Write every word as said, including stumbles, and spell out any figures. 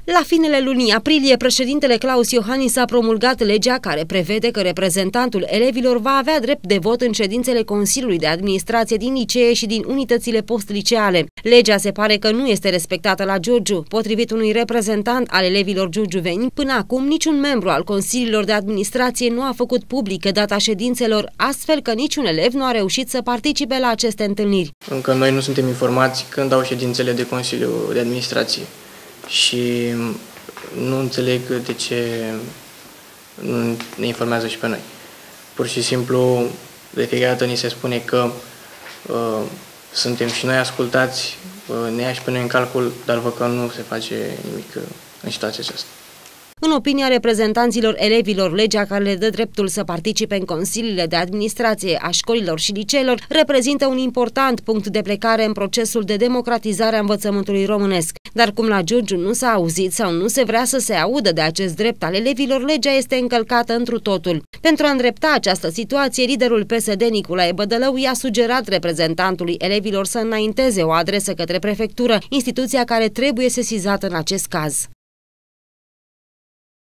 La finele lunii aprilie, președintele Claus Iohannis a promulgat legea care prevede că reprezentantul elevilor va avea drept de vot în ședințele Consiliului de Administrație din licee și din unitățile postliceale. Legea se pare că nu este respectată la Giurgiu. Potrivit unui reprezentant al elevilor giurgiuveni, până acum niciun membru al Consiliilor de Administrație nu a făcut publică data ședințelor, astfel că niciun elev nu a reușit să participe la aceste întâlniri. Încă noi nu suntem informați când au ședințele de Consiliu de Administrație. Și nu înțeleg de ce nu ne informează și pe noi. Pur și simplu, de fiecare dată ni se spune că uh, suntem și noi ascultați, uh, ne ia și pe noi în calcul, dar văd că nu se face nimic uh, în situația aceasta. În opinia reprezentanților elevilor, legea care le dă dreptul să participe în consiliile de administrație a școlilor și liceelor reprezintă un important punct de plecare în procesul de democratizare a învățământului românesc. Dar cum la Giurgiu nu s-a auzit sau nu se vrea să se audă de acest drept al elevilor, legea este încălcată întru totul. Pentru a îndrepta această situație, liderul P S D Nicolae Bădălău i-a sugerat reprezentantului elevilor să înainteze o adresă către prefectură, instituția care trebuie sesizată în acest caz.